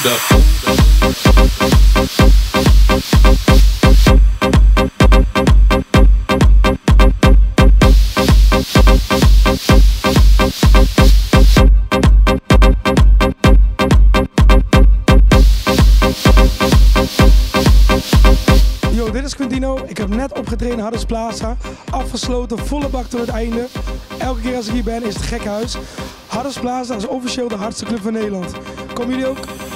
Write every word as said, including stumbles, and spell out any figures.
Hold up. Yo, dit is Quintino. Ik heb net opgetreden in Hardes Plaza. Afgesloten, volle bak tot het einde. Elke keer als ik hier ben is het gekhuis. Hardes Plaza is officieel de hardste club van Nederland. Komen jullie ook?